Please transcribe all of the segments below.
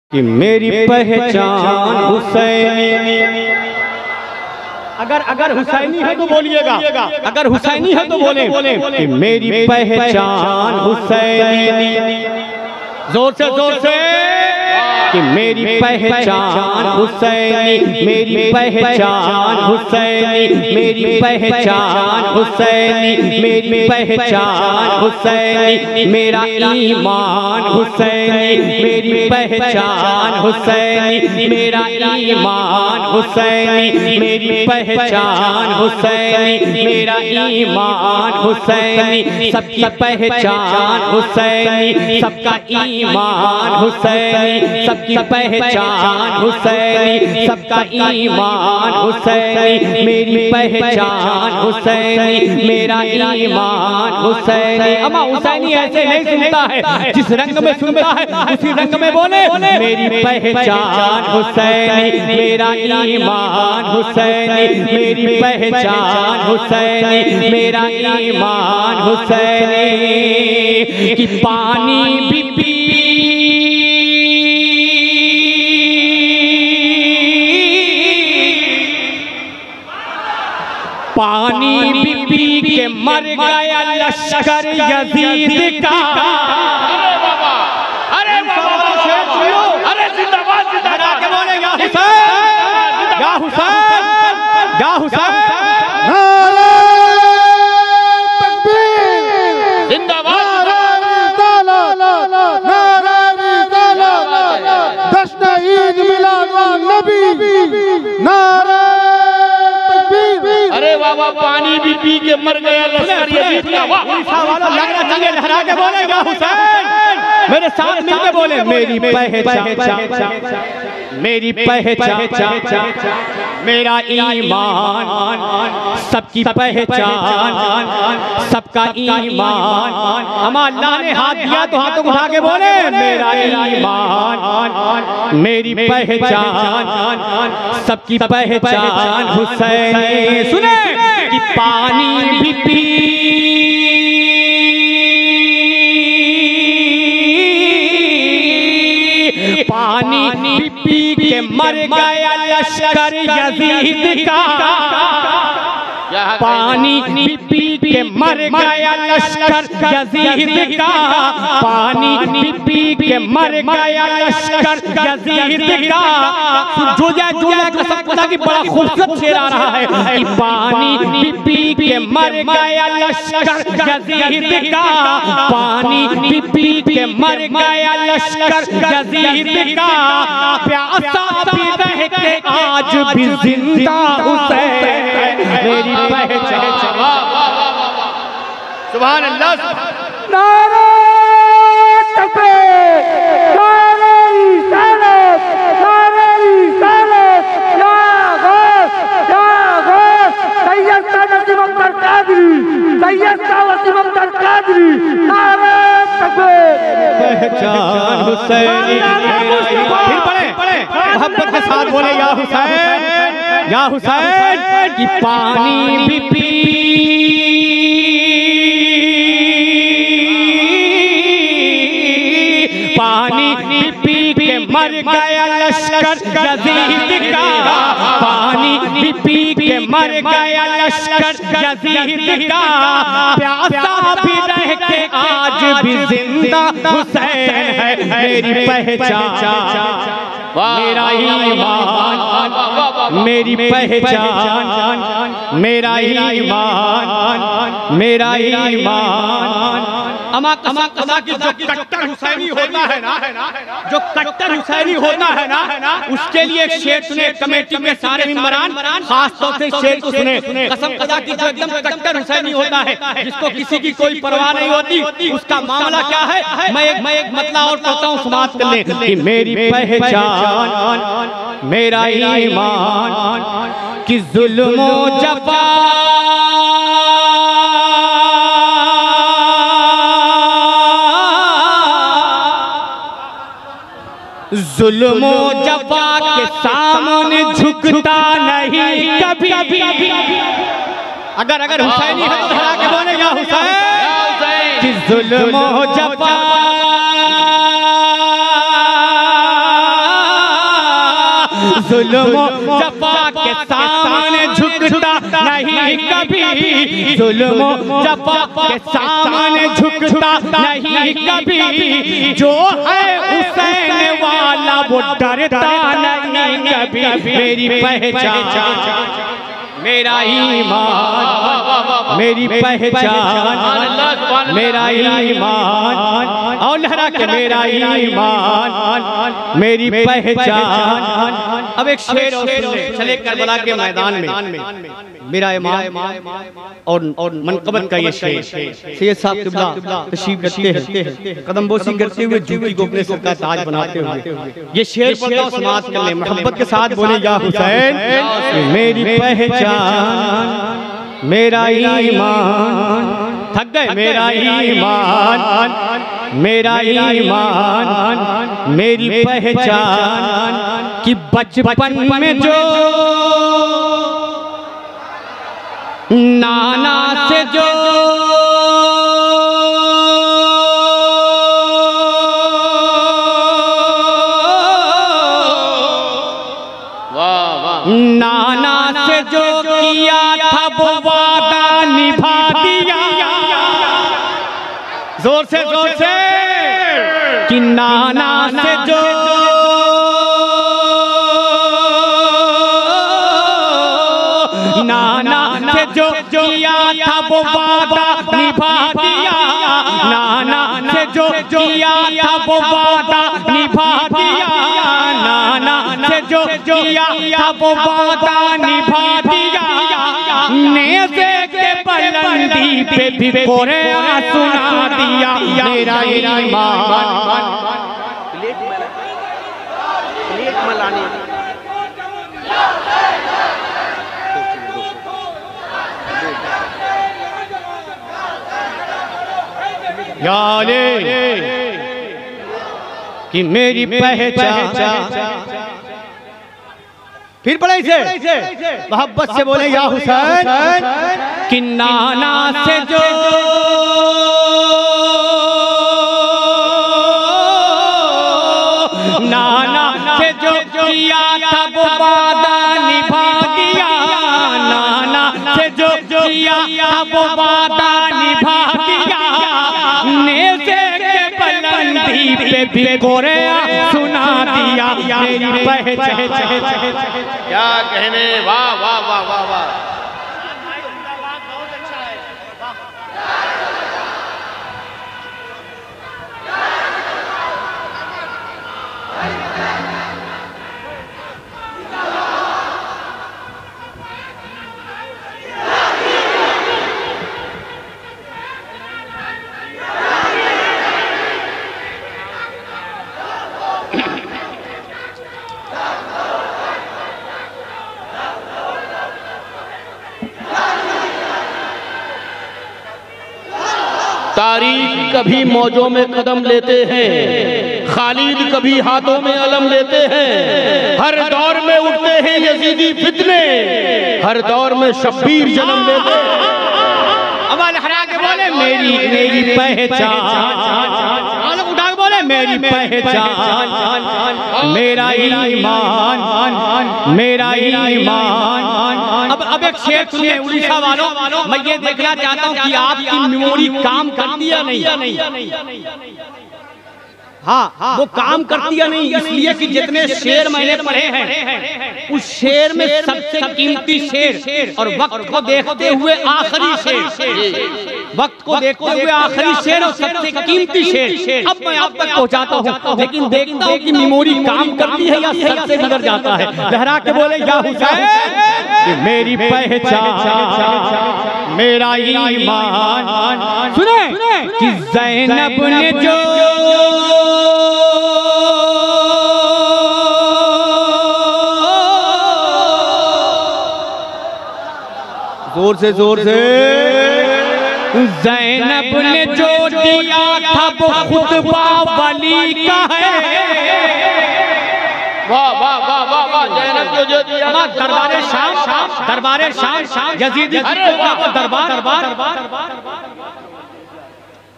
कि मेरी पहचान हुसैनी। अगर हुसैनी है तो बोलिएगा, अगर हुसैनी है तो बोले कि मेरी पहचान हुसैनी। जोर से कि मेरी पहचान हुसैनी, मेरी पहचान हुसैनी, मेरी पहचान हुसैनी, मेरी पहचान हुसैनी, मेरा ईमान हुसैनी, मेरी पहचान हुसैनी, मेरा ईमान हुसैनी, मेरी पहचान हुसैनी, मेरा ईमान हुसैनी, सबकी पहचान हुसैनी, सबका ईमान हुसैनी, सबकी पहचान हुसैनी, सबका ईमान हुसैनी, मेरी पहचान हुसैनी, मेरा ईमान हुसैनी। अमा हुसैनी ऐसे नहीं सुनता है, जिस रंग में सुनता है उसी रंग में बोले मेरी पहचान हुसैनी, मेरा ईमान हुसैनी, मेरी पहचान हुसैनी, मेरा ईमान हुसैनी। कि पानी भी पी पानी भी पी के मर गया लश्कर यजीद का। अरे बाबा, अरे जिंदाबाद जिंदाबाद के बोले या हुसैन, या हुसैन, या हुसैन। नारे तकबीर, जिंदाबाद, नारे रिसालत, जश्न ईद मिलाद नबी, नारे। अरे बाबा, पानी भी पी के मर गया लश्कर यजीद का। लहरा के बोलेगा हुसैन, मेरे साथ मिलके बोले मेरी पहचान, मेरी पहचान, मेरा ईमान, सबकी पहचान, सबका ईमान। अमा अल्लाह ने हाथ दिया तो हाथों को उठा के बोले मेरा ईमान, मेरी पहचान, सबकी पहचान हुसैन। सुने कि पानी भी पी पानी भी पी के मर गया लश्कर यजीद का। पानी भी पी के मर गया लश्कर यजीद का। पानी भी पी के मर गया लश्कर यजीद का। जुजा जुजा का सपना की बड़ा खूबसूरत शेर आ रहा है कि पानी भी पी के मर गया लश्कर यजीद का। पानी भी पी के मर गया लश्कर यजीद का। प्यासा भी रह के आज भी जिंदा हुसैन, मेरी पहचान। सुभान अल्लाह। नारे तकबीर, नारे रिसालत, नारे रिसालत, या गौस, या गौस, सैयद नसीम अख्तर कादरी, सैयद वसीम अख्तर कादरी। नारे तकबीर, पहचान हुसैनी। फिर पढ़े मोहब्बत के साथ बोले या हुसैन, या हुसैन। कि पानी भी पी पानी भी पी के मर गया लश्कर यजीद का। पानी भी पी के मर गया लश्कर यजीद का। प्यासा भी रह के आज भी जिंदा हुसैन है, मेरी पहचान, मेरा ईमान, मेरी पहचान, मेरा ईमान, मेरा ईमान। अमा कसा की जो कट्टर हुसैनी होता है ना, जो कट्टर हुसैनी होता है ना, उसके लिए एक शेर सुने कमेटी में सारे मेंबरान, खास तौर से शेर को सुने। कसम खुदा की जो एकदम कट्टर हुसैनी होता है, जिसको किसी की कोई परवाह नहीं होती, उसका मामला क्या है। मैं एक मतला और पढ़ता हूँ, समाप्त कर ले। कि मेरी पहचान, मेरा ईमान, कि जुल्म जफा जुल्म जफा के सामने झुकता नहीं कभी। अगर हुसैनी है तो धरा के बोलेगा हुसैन। कि जुल्म जफा जुल्म जफा के सामने झुकता नहीं कभी, जुल्म जफा के सामने झुकता नहीं कभी, जो है हुसैन वाला वो डरता नहीं कभी। मेरी पहचान मेरा ईमान, मेरी पहचान मेरा ईमान, और लहरा के मेरा ईमान मेरी पहचान। अब एक शेर और चले करबला के मैदान में मेरा ईमान और मनकबत का ये शेर। सैयद साहब किबला तशरीफ रखते हैं, कदम बोसी करते हुए जूती को अपने सर का ताज बनाते हुए ये शेर पढ़ता हूं, समाज कर ले, मोहब्बत के साथ बोले या हुसैन मेरी पहचान मेरा ईमान। थक गए? मेरा ईमान मेरा ईमान मेरी पहचान कि बचपन में जो नाना से जो नाना से जो किया था वो वादा निभा दिया। जोर से कि नाना से जो नाना से जो किया था वो वादा निभा दिया, नाना से जो किया था वो वादा निभा दिया, नाना से जो किया था वो वादा निभा दिया। नेज़े के बुलंदी पे भी कोरैन सुना दिया। मेरा ईमान प्लेट मलाने याले कि मेरी पहचान। फिर पढ़े इसे मोहब्बत से बोले या हुसैन कि नाना से जो नाना से जो किया था वो वादा निभा दिया, नाना से जो किया था वो वादा निभा दिया। नेज़े के बुलंदी पे भी कोरैन सुना दिया। मेरी पहचान क्या कहने, वाह वाह वाह वाह वाह। तारीख कभी मौजों में कदम लेते हैं, खालिद कभी हाथों में अलम लेते हैं। हर दौर में उठते हैं यजीदी फितने, हर दौर में शब्बीर जन्म लेते हैं। अब लहरा के बोले मेरी पहचान, उठा के बोले मेरी पहचान मेरा ईमान मेरा ईमान। अब एक शेर सुनिए उड़ीसा वालों, मैं ये देखना चाहता हूँ कि आपकी मेमोरी काम करती है नहीं। हाँ वो काम करती है नहीं, इसलिए कि जितने शेर मैंने पढ़े हैं उस शेर में सबसे कीमती शेर और वक्त को देखते हुए आखिरी शेर, वक्त को देखते हुए आखिरी शेर और सबसे कीमती शेर अब मैं आप तक पहुंचाता हूं। लेकिन देखता हूं कि मेमोरी काम करती है या सर से गुजर जाता है। लहरा के बोले या हुसैन मेरी पहचान मेरा ईमान। सुने कि ज़ैनब ने जो जोर से ज़ैनब ने जो दिया था वो खुतबा वली का है। वाह वाह वाह वाह वाह। ज़ैनब को जो दिया दरबारे शाम यजीदी दरबार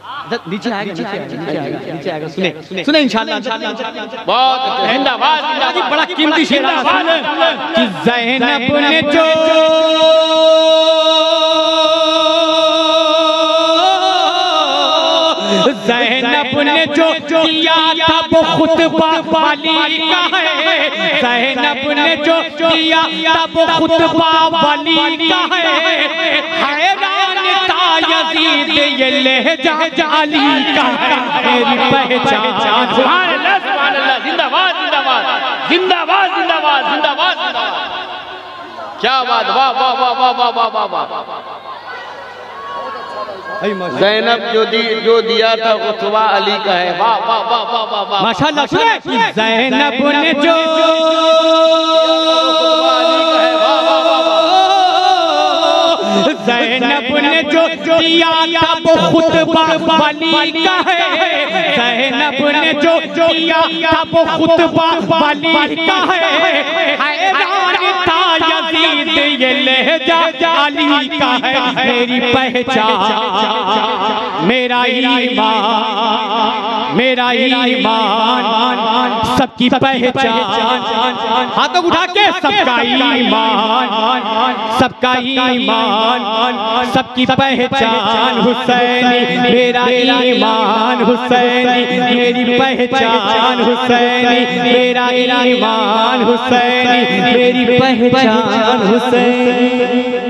नीचे आएगा सुने इंशाल्लाह। बहुत जिंदाबाद जी बड़ा कीमती शेर कि ज़ैनब ने जो किया था वो खुतबा वली का है। ज़ैनब ने जो किया था वो खुतबा वली का है। हैरान था यजीद ये लहजा अली का है। मेरी पहचान सुभान अल्लाह सुभान अल्लाह, जिंदाबाद जिंदाबाद जिंदाबाद जिंदाबाद जिंदाबाद जिंदाबाद। क्या बात, वाह वाह वाह वाह वाह वाह वाह वाह। ज़ैनब जो दिया था खुतबा अली का है। वाह वाह वाह वाह वाह वाह माशाअल्लाह। ज़ैनब ने जो ज़ैनब ने जो दिया था वो खुतबा वली का है। ज़ैनब ने जो दिया था वो खुतबा वली का है। हैरान था यजीद ये लहजा अली का है। मेरी पहचान मेरा ईमान, मेरा ईमान सबकी पहचान। हाथों उठा के सबका ईमान, सबका ईमान सबकी पहचान। हुसैनी मेरा ईमान, हुसैनी मेरी पहचान। हुसैनी मेरा ईमान, हुसैनी मेरी पहचान। हुसैनी